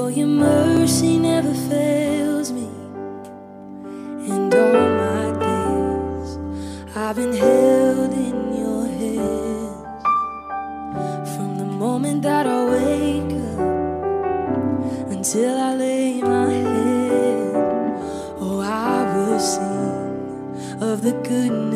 your mercy never fails me, and all my days I've been held in your hands. From the moment that I wake up until I lay my head, oh, I will sing of the goodness